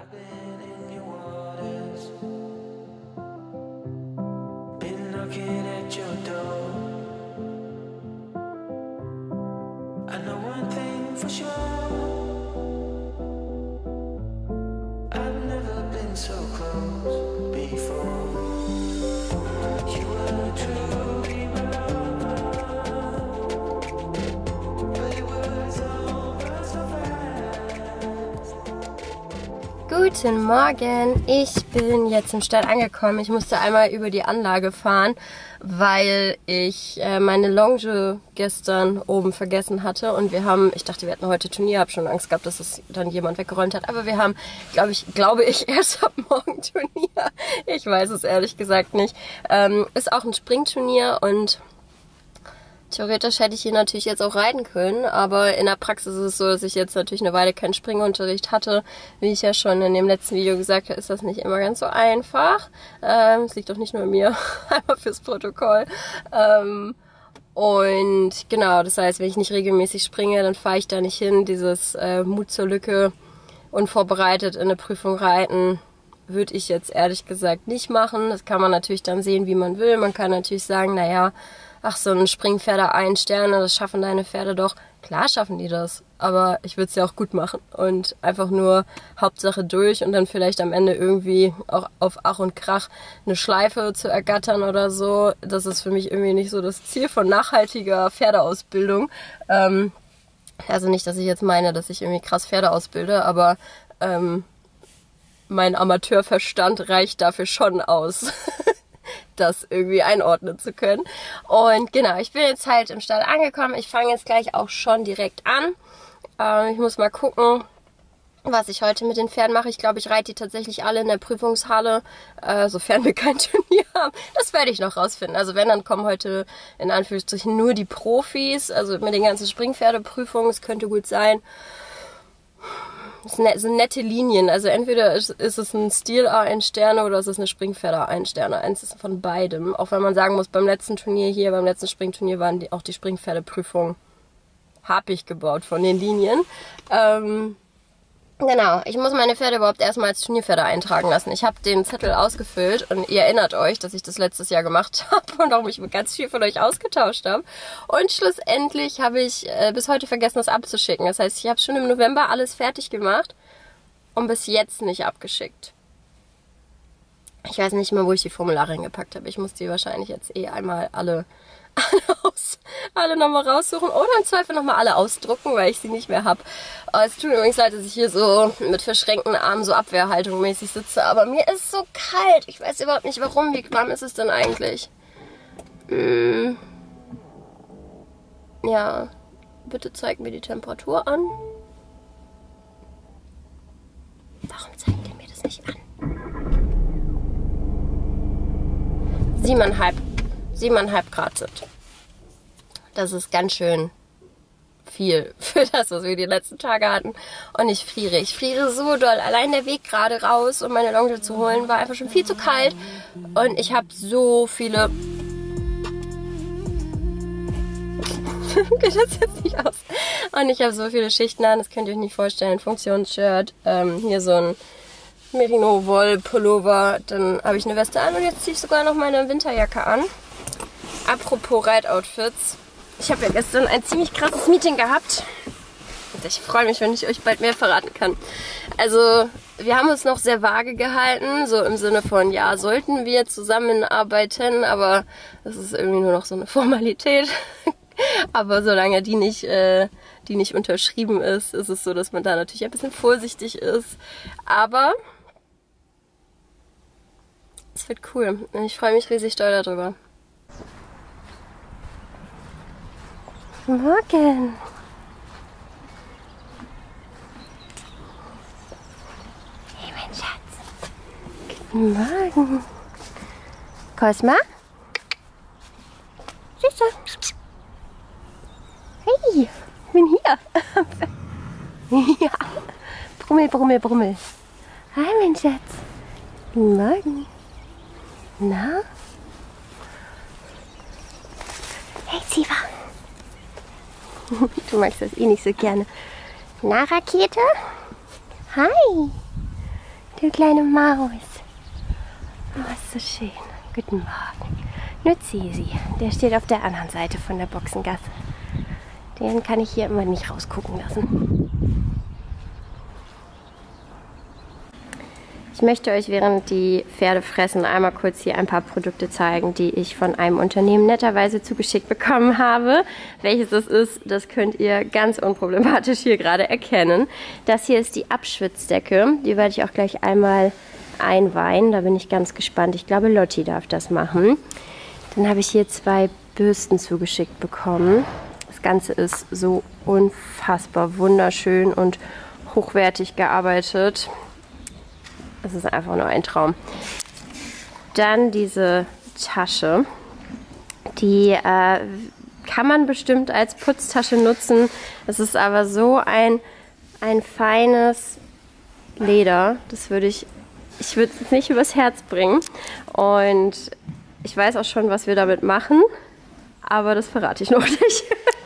Guten Morgen, ich bin jetzt im Stall angekommen. Ich musste einmal über die Anlage fahren, weil ich meine Longe gestern oben vergessen hatte. Und ich dachte, wir hätten heute Turnier, habe schon Angst gehabt, dass es dann jemand weggeräumt hat. Aber wir haben, glaube ich, erst ab morgen Turnier. Ich weiß es ehrlich gesagt nicht. Ist auch ein Springturnier und theoretisch hätte ich hier natürlich jetzt auch reiten können, aber in der Praxis ist es so, dass ich jetzt natürlich eine Weile keinen Springunterricht hatte. Wie ich ja schon in dem letzten Video gesagt habe, ist das nicht immer ganz so einfach. Es liegt doch nicht nur an mir, einmal fürs Protokoll. Und genau, das heißt, wenn ich nicht regelmäßig springe, dann fahre ich da nicht hin. Dieses Mut zur Lücke, unvorbereitet in eine Prüfung reiten, würde ich jetzt ehrlich gesagt nicht machen. Das kann man natürlich dann sehen, wie man will. Man kann natürlich sagen, naja, ach, so ein Springpferde 1 Sterne, das schaffen deine Pferde doch. Klar schaffen die das, aber ich würde es ja auch gut machen und einfach nur Hauptsache durch und dann vielleicht am Ende irgendwie auch auf Ach und Krach eine Schleife zu ergattern oder so. Das ist für mich irgendwie nicht so das Ziel von nachhaltiger Pferdeausbildung. Also nicht, dass ich jetzt meine, dass ich irgendwie krass Pferde ausbilde, aber mein Amateurverstand reicht dafür schon aus. Das irgendwie einordnen zu können. Und genau, ich bin jetzt halt im Stall angekommen. Ich fange jetzt gleich auch schon direkt an. Ich muss mal gucken, was ich heute mit den Pferden mache. Ich glaube, ich reite die tatsächlich alle in der Prüfungshalle, sofern wir kein Turnier haben. Das werde ich noch rausfinden. Also wenn, dann kommen heute in Anführungsstrichen nur die Profis, also mit den ganzen Springpferdeprüfungen. Es könnte gut sein. Das sind nette Linien, also entweder ist es ein Stil A1 Sterne oder es ist eine Springpferde A1 Sterne. Eins ist von beidem. Auch wenn man sagen muss, beim letzten Springturnier waren auch die Springpferdeprüfungen happig gebaut von den Linien. Genau, ich muss meine Pferde überhaupt erstmal als Turnierpferde eintragen lassen. Ich habe den Zettel ausgefüllt und ihr erinnert euch, dass ich das letztes Jahr gemacht habe und auch mich mit ganz viel von euch ausgetauscht habe. Und schlussendlich habe ich bis heute vergessen, das abzuschicken. Das heißt, ich habe schon im November alles fertig gemacht und bis jetzt nicht abgeschickt. Ich weiß nicht mehr, wo ich die Formulare hingepackt habe. Ich muss die wahrscheinlich jetzt einmal alle nochmal raussuchen oder im Zweifel nochmal alle ausdrucken, weil ich sie nicht mehr habe. Es tut mir übrigens leid, dass ich hier so mit verschränkten Armen so Abwehrhaltung mäßig sitze, aber mir ist so kalt. Ich weiß überhaupt nicht warum. Wie warm ist es denn eigentlich? Ja, bitte zeig mir die Temperatur an. Warum zeigt ihr mir das nicht an? 7,5 Grad sind. Das ist ganz schön viel für das, was wir die letzten Tage hatten. Und ich friere. Ich friere so doll. Allein der Weg gerade raus, um meine Longe zu holen, war einfach schon viel zu kalt. Und ich habe so viele... Geht das jetzt nicht aus? Und ich habe so viele Schichten an, das könnt ihr euch nicht vorstellen. Funktionsshirt, hier so ein Merino-Woll-Pullover, dann habe ich eine Weste an und jetzt ziehe ich sogar noch meine Winterjacke an. Apropos Reitoutfits. Ich habe ja gestern ein ziemlich krasses Meeting gehabt. Und ich freue mich, wenn ich euch bald mehr verraten kann. Also, wir haben uns noch sehr vage gehalten, so im Sinne von, ja, sollten wir zusammenarbeiten, aber das ist irgendwie nur noch so eine Formalität. Aber solange die nicht unterschrieben ist, ist es so, dass man da natürlich ein bisschen vorsichtig ist. Aber es wird cool und ich freue mich riesig doll darüber. Morgen! Hey, mein Schatz! Guten Morgen! Cosma? Süße! Hey, ich bin hier! Ja! Brummel, Brummel, Brummel! Hi, mein Schatz! Guten Morgen! Na? Hey, Ziva! Du magst das eh nicht so gerne. Na, Rakete? Hi! Du kleine Maus. Oh, ist so schön. Guten Morgen. Nur Cesi, der steht auf der anderen Seite von der Boxengasse. Den kann ich hier immer nicht rausgucken lassen. Ich möchte euch, während die Pferde fressen, einmal kurz hier ein paar Produkte zeigen, die ich von einem Unternehmen netterweise zugeschickt bekommen habe. Welches es ist, das könnt ihr ganz unproblematisch hier gerade erkennen. Das hier ist die Abschwitzdecke. Die werde ich auch gleich einmal einweihen. Da bin ich ganz gespannt. Ich glaube, Lotti darf das machen. Dann habe ich hier 2 Bürsten zugeschickt bekommen. Das Ganze ist so unfassbar wunderschön und hochwertig gearbeitet. Es ist einfach nur ein Traum. Dann diese Tasche. Die kann man bestimmt als Putztasche nutzen. Es ist aber so ein feines Leder. Das würde ich würde es nicht übers Herz bringen. Und ich weiß auch schon, was wir damit machen. Aber das verrate ich noch nicht.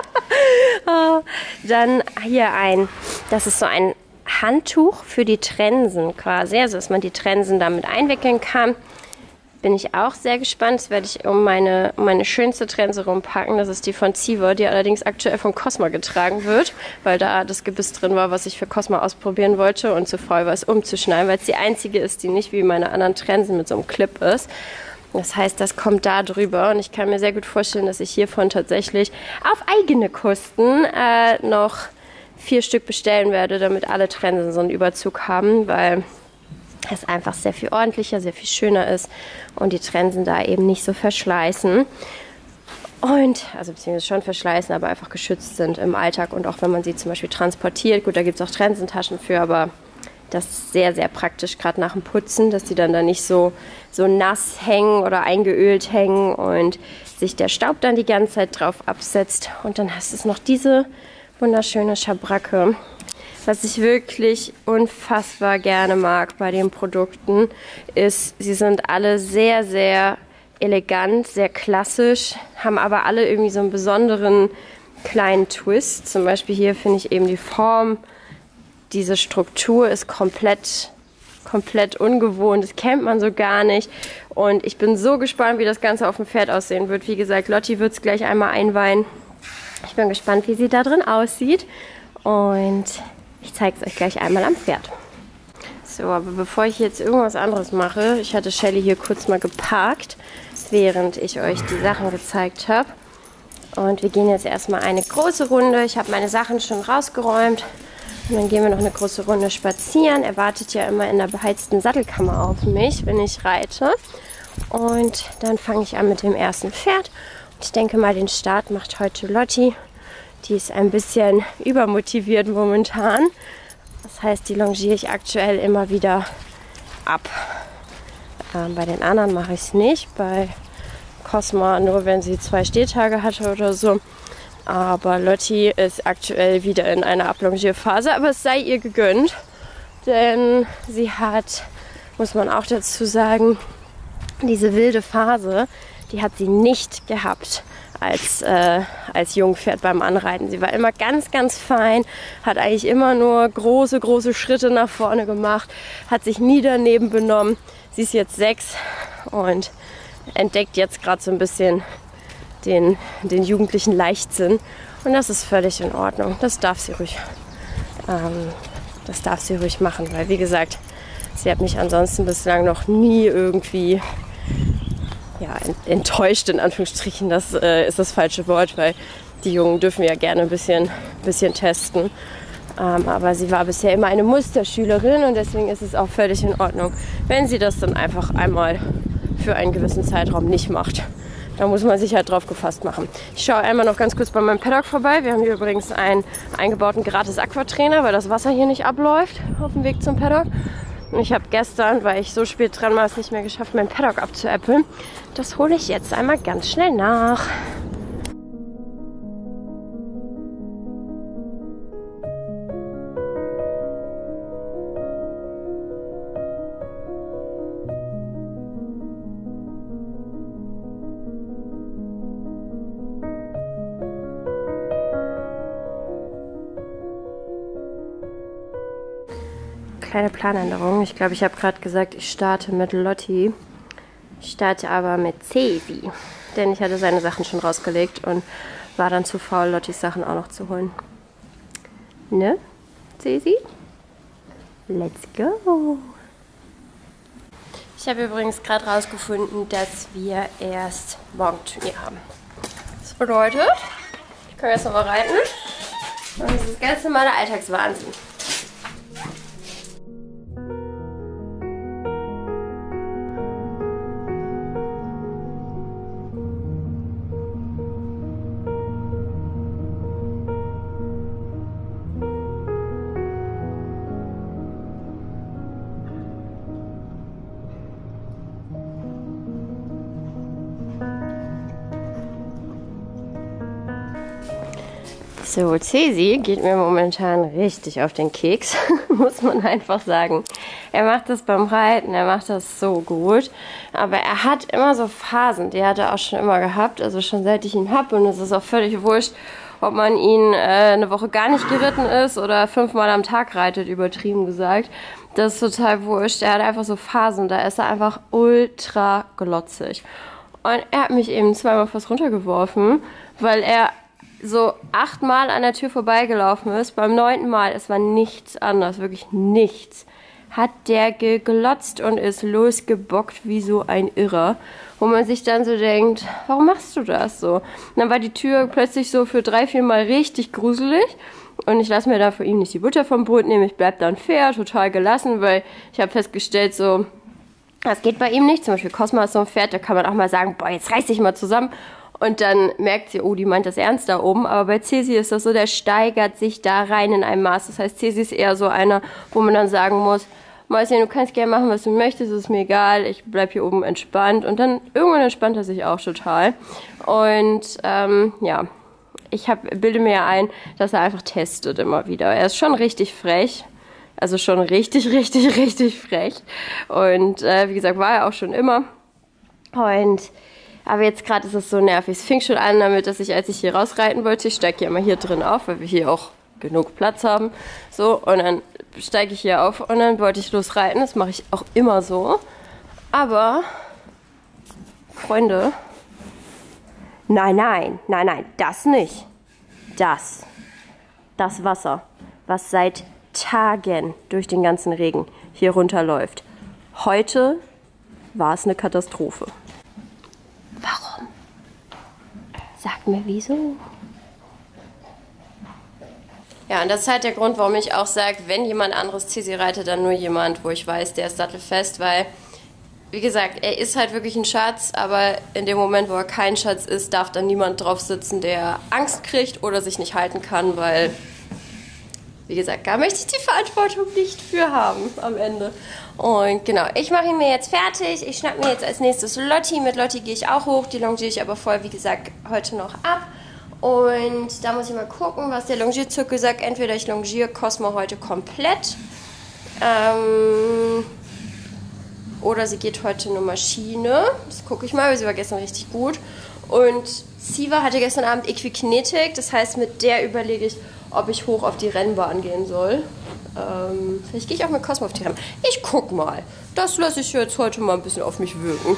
Dann hier das ist so ein Handtuch für die Trensen quasi, also dass man die Trensen damit einwickeln kann. Bin ich auch sehr gespannt. Das werde ich um meine schönste Trense rumpacken. Das ist die von Ziva, die allerdings aktuell von Cosma getragen wird, weil da das Gebiss drin war, was ich für Cosma ausprobieren wollte und zu faul war, es umzuschneiden, weil es die einzige ist, die nicht wie meine anderen Trensen mit so einem Clip ist. Das heißt, das kommt da drüber und ich kann mir sehr gut vorstellen, dass ich hiervon tatsächlich auf eigene Kosten noch 4 Stück bestellen werde, damit alle Trensen so einen Überzug haben, weil es einfach sehr viel ordentlicher, sehr viel schöner ist und die Trensen da eben nicht so verschleißen. Und, also beziehungsweise schon verschleißen, aber einfach geschützt sind im Alltag und auch wenn man sie zum Beispiel transportiert. Gut, da gibt es auch Trensentaschen für, aber das ist sehr, sehr praktisch, gerade nach dem Putzen, dass die dann da nicht so nass hängen oder eingeölt hängen und sich der Staub dann die ganze Zeit drauf absetzt. Und dann hast du noch diese wunderschöne Schabracke. Was ich wirklich unfassbar gerne mag bei den Produkten, ist, sie sind alle sehr, sehr elegant, sehr klassisch, haben aber alle irgendwie so einen besonderen kleinen Twist. Zum Beispiel hier finde ich eben die Form, diese Struktur ist komplett ungewohnt, das kennt man so gar nicht. Und ich bin so gespannt, wie das Ganze auf dem Pferd aussehen wird. Wie gesagt, Lotti wird es gleich einmal einweihen. Ich bin gespannt, wie sie da drin aussieht. Und ich zeige es euch gleich einmal am Pferd. So, aber bevor ich jetzt irgendwas anderes mache, ich hatte Shelly hier kurz mal geparkt, während ich euch die Sachen gezeigt habe. Und wir gehen jetzt erstmal eine große Runde. Ich habe meine Sachen schon rausgeräumt. Und dann gehen wir noch eine große Runde spazieren. Er wartet ja immer in der beheizten Sattelkammer auf mich, wenn ich reite. Und dann fange ich an mit dem ersten Pferd. Und ich denke mal, den Start macht heute Lotti. Die ist ein bisschen übermotiviert momentan. Das heißt, die longiere ich aktuell immer wieder ab. Bei den anderen mache ich es nicht. Bei Cosma nur, wenn sie 2 Stehtage hatte oder so. Aber Lotti ist aktuell wieder in einer Ablongierphase, aber es sei ihr gegönnt, denn sie hat, muss man auch dazu sagen, diese wilde Phase, die hat sie nicht gehabt als Jungpferd beim Anreiten. Sie war immer ganz, ganz fein, hat eigentlich immer nur große, große Schritte nach vorne gemacht, hat sich nie daneben benommen. Sie ist jetzt 6 und entdeckt jetzt gerade so ein bisschen den jugendlichen Leichtsinn. Und das ist völlig in Ordnung. Das darf sie ruhig machen, weil wie gesagt, sie hat mich ansonsten bislang noch nie irgendwie enttäuscht, in Anführungsstrichen. Das ist das falsche Wort, weil die Jungen dürfen ja gerne ein bisschen testen. Aber sie war bisher immer eine Musterschülerin und deswegen ist es auch völlig in Ordnung, wenn sie das dann einfach einmal für einen gewissen Zeitraum nicht macht. Da muss man sich halt drauf gefasst machen. Ich schaue einmal noch ganz kurz bei meinem Paddock vorbei. Wir haben hier übrigens einen eingebauten gratis Aquatrainer, weil das Wasser hier nicht abläuft auf dem Weg zum Paddock. Und ich habe gestern, weil ich so spät dran war, es nicht mehr geschafft, meinen Paddock abzuäppeln. Das hole ich jetzt einmal ganz schnell nach. kleine Planänderung. Ich glaube, ich habe gerade gesagt, ich starte mit Lotti. Ich starte aber mit Cesi. Denn ich hatte seine Sachen schon rausgelegt und war dann zu faul, Lottis Sachen auch noch zu holen. Ne, Cesi? Let's go! Ich habe übrigens gerade rausgefunden, dass wir erst Morgenturnier haben. Das bedeutet, ich kann jetzt nochmal reiten. Und das ist ganz normaler Alltagswahnsinn. So, Cesi geht mir momentan richtig auf den Keks, muss man einfach sagen. Er macht das beim Reiten, er macht das so gut, aber er hat immer so Phasen, die hat er auch schon immer gehabt, also schon seit ich ihn habe, und es ist auch völlig wurscht, ob man ihn eine Woche gar nicht geritten ist oder 5-mal am Tag reitet, übertrieben gesagt. Das ist total wurscht, er hat einfach so Phasen, da ist er einfach ultra glotzig. Und er hat mich eben 2-mal fast runtergeworfen, weil er so 8-mal an der Tür vorbeigelaufen ist. Beim 9. Mal, es war nichts anderes, wirklich nichts, hat der geglotzt und ist losgebockt wie so ein Irrer. Wo man sich dann so denkt, warum machst du das so? Und dann war die Tür plötzlich so für 3-4 Mal richtig gruselig. Und ich lasse mir da für ihn nicht die Butter vom Brot nehmen. Ich bleib dann fair, total gelassen, weil ich habe festgestellt, so, das geht bei ihm nicht. Zum Beispiel Cosma ist so ein Pferd, da kann man auch mal sagen, boah, jetzt reiß dich mal zusammen. Und dann merkt sie, oh, die meint das ernst da oben. Aber bei Cesi ist das so, der steigert sich da rein in einem Maß. Das heißt, Cesi ist eher so einer, wo man dann sagen muss, Mäuschen, du kannst gerne machen, was du möchtest, ist mir egal, ich bleib hier oben entspannt. Und dann irgendwann entspannt er sich auch total. Und ja, ich bilde mir ja ein, dass er einfach testet immer wieder. Er ist schon richtig frech. Also schon richtig frech. Und wie gesagt, war er auch schon immer. Aber jetzt gerade ist es so nervig. Es fing schon an damit, dass ich, als ich hier rausreiten wollte, ich steige ja immer hier drin auf, weil wir hier auch genug Platz haben. So, und dann steige ich hier auf und dann wollte ich losreiten. Das mache ich auch immer so. Aber, Freunde, nein, das nicht. Das Wasser, was seit Tagen durch den ganzen Regen hier runterläuft. Heute war es eine Katastrophe. Warum? Sag mir wieso. Ja, und das ist halt der Grund, warum ich auch sage, wenn jemand anderes Cesi reitet, dann nur jemand, wo ich weiß, der ist sattelfest, weil, wie gesagt, er ist halt wirklich ein Schatz, aber in dem Moment, wo er kein Schatz ist, darf dann niemand drauf sitzen, der Angst kriegt oder sich nicht halten kann, weil, wie gesagt, da möchte ich die Verantwortung nicht für haben am Ende. Und genau, ich mache ihn mir jetzt fertig. Ich schnapp mir jetzt als nächstes Lotti. Mit Lotti gehe ich auch hoch. Die longiere ich aber vorher, wie gesagt, heute noch ab. Und da muss ich mal gucken, was der Longierzirkel sagt. Entweder ich longiere Cosmo heute komplett. Oder sie geht heute nur Maschine. Das gucke ich mal, weil sie war gestern richtig gut. Und Siva hatte gestern Abend Equikinetik. Das heißt, mit der überlege ich, ob ich hoch auf die Rennbahn gehen soll. Vielleicht gehe ich auch mit Cosmo auf die Rennbahn. Ich guck mal. Das lasse ich jetzt heute mal ein bisschen auf mich wirken.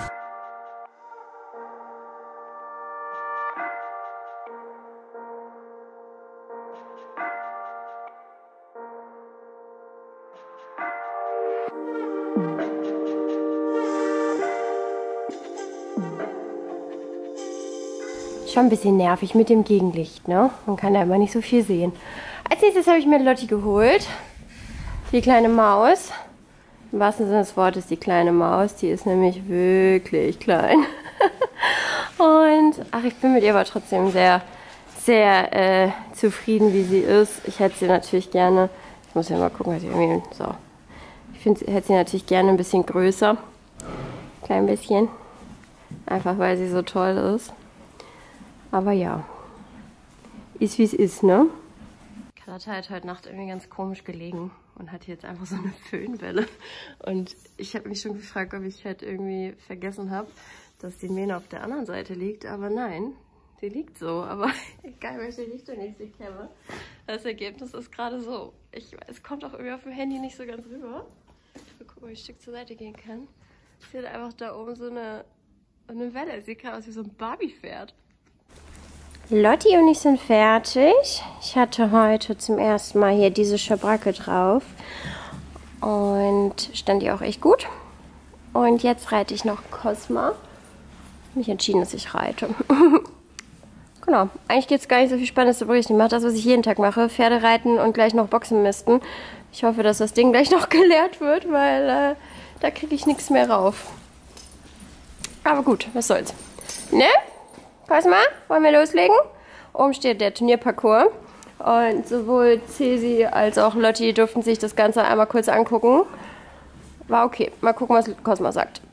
Schon ein bisschen nervig mit dem Gegenlicht, ne? Man kann da immer nicht so viel sehen. Als nächstes habe ich mir Lotti geholt. Die kleine Maus. Im wahrsten Sinne des Wortes die kleine Maus. Die ist nämlich wirklich klein. Und, ach, ich bin mit ihr aber trotzdem sehr zufrieden, wie sie ist. Ich hätte sie natürlich gerne, ich muss ja mal gucken, was ich irgendwie, so. Ich hätte sie natürlich gerne ein bisschen größer. Klein bisschen. Einfach weil sie so toll ist. Aber ja, ist wie es ist, ne? Carlotta hat heute Nacht irgendwie ganz komisch gelegen und hatte jetzt einfach so eine Föhnwelle. Und ich habe mich schon gefragt, ob ich halt irgendwie vergessen habe, dass die Mähne auf der anderen Seite liegt. Aber nein, die liegt so. Aber egal, welche Richtung ich sie kämme, das Ergebnis ist gerade so. Es kommt auch irgendwie auf dem Handy nicht so ganz rüber. Mal gucken, ob ich ein Stück zur Seite gehen kann. Sie hat einfach da oben so eine Welle. Sieht gerade aus wie so ein Barbie-Pferd. Lotti und ich sind fertig. Ich hatte heute zum ersten Mal hier diese Schabracke drauf. Und stand ihr auch echt gut. Und jetzt reite ich noch Cosma. Mich entschieden, dass ich reite. Genau, eigentlich gibt es gar nicht so viel Spannendes zu berichten. Ich mache das, was ich jeden Tag mache. Pferde reiten und gleich noch Boxen misten. Ich hoffe, dass das Ding gleich noch geleert wird, weil da kriege ich nichts mehr rauf. Aber gut, was soll's. Ne? Cosma, wollen wir loslegen? Oben steht der Turnierparcours. Und sowohl Cesi als auch Lotti durften sich das Ganze einmal kurz angucken. War okay. Mal gucken, was Cosma sagt.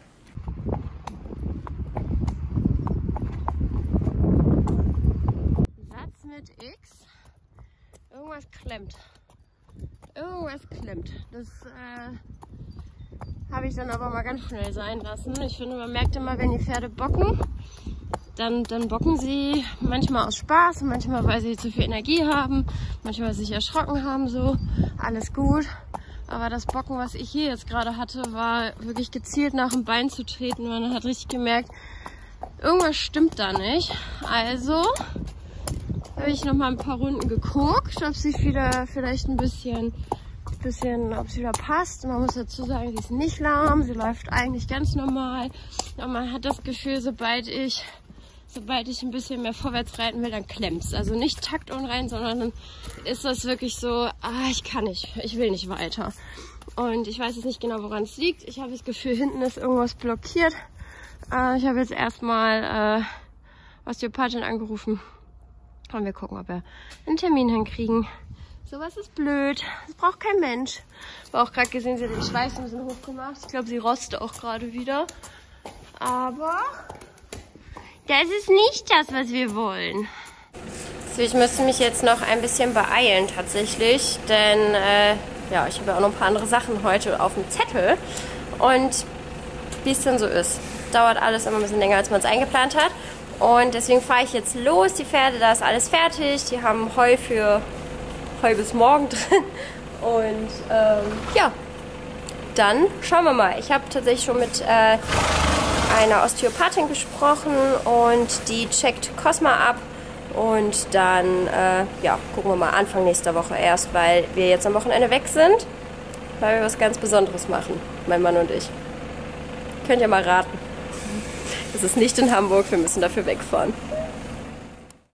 Satz mit X. Irgendwas klemmt. Irgendwas klemmt. Das habe ich dann aber mal ganz schnell sein lassen. Ich finde, man merkt immer, wenn die Pferde bocken, dann bocken sie manchmal aus Spaß, manchmal weil sie zu viel Energie haben, manchmal sich erschrocken haben, so. Alles gut. Aber das Bocken, was ich hier jetzt gerade hatte, war wirklich gezielt nach dem Bein zu treten. Man hat richtig gemerkt, irgendwas stimmt da nicht. Also habe ich noch mal ein paar Runden geguckt, ob sie wieder vielleicht ein bisschen, ob sie wieder passt. Man muss dazu sagen, sie ist nicht lahm, sie läuft eigentlich ganz normal. Aber man hat das Gefühl, sobald ich ein bisschen mehr vorwärts reiten will, dann klemmt's. Also nicht taktunrein, sondern dann ist das wirklich so, ich kann nicht, ich will nicht weiter. Und ich weiß jetzt nicht genau, woran es liegt. Ich habe das Gefühl, hinten ist irgendwas blockiert. Ich habe jetzt erstmal Osteopathin angerufen. Und wir gucken, ob wir einen Termin hinkriegen. Sowas ist blöd. Das braucht kein Mensch. Ich habe auch gerade gesehen, sie hat den Schweiß ein bisschen hochgemacht. Ich glaube, sie rostet auch gerade wieder. Aber das ist nicht das, was wir wollen. So, ich müsste mich jetzt noch ein bisschen beeilen tatsächlich, denn ja, ich habe ja auch noch ein paar andere Sachen heute auf dem Zettel. Und wie es denn so ist, dauert alles immer ein bisschen länger, als man es eingeplant hat. Und deswegen fahre ich jetzt los. Die Pferde, da ist alles fertig. Die haben Heu bis morgen drin. Und ja, dann schauen wir mal. Ich habe tatsächlich schon mit einer Osteopathin gesprochen und die checkt Cosma ab. Und dann ja, gucken wir mal Anfang nächster Woche erst, weil wir jetzt am Wochenende weg sind, weil wir was ganz Besonderes machen, mein Mann und ich. Könnt ihr mal raten. Es ist nicht in Hamburg, wir müssen dafür wegfahren.